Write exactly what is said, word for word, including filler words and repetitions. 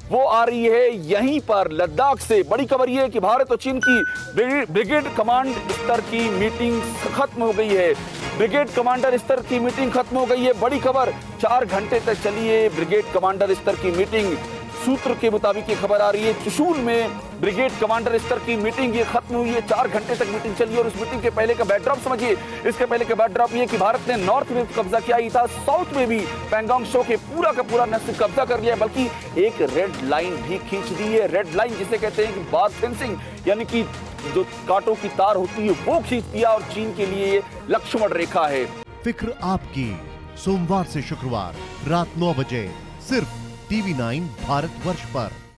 वो आ रही है यहीं पर लद्दाख से। बड़ी खबर ये है कि भारत और चीन की ब्रिगेड कमांड स्तर की मीटिंग खत्म हो गई है। ब्रिगेड कमांडर स्तर की मीटिंग खत्म हो गई है। बड़ी खबर, चार घंटे तक चली है ब्रिगेड कमांडर स्तर की मीटिंग। सूत्र के मुताबिक ये खबर आ रही है चुशूल में ब्रिगेड कमांडर स्तर की मीटिंग ये खत्म हुई है। चार घंटे तक मीटिंग चली और इस मीटिंग के पहले का बैकड्रॉप समझिए। इसके पहले का बैकड्रॉप ये कि भारत ने नॉर्थ में कब्जा किया ही था, साउथ में भी पैंगोंग त्सो के पूरा का पूरा न सिर्फ कब्जा कर लिया बल्कि एक रेड लाइन भी खींच दी है। रेड लाइन जिसे कहते हैं कि बात फेंसिंग, यानी कि जो कांटों की तार होती है वो खींच दिया और चीन के लिए ये लक्ष्मण रेखा है। फिक्र आपकी, सोमवार से शुक्रवार रात नौ बजे सिर्फ टीवी नाइन भारतवर्ष पर।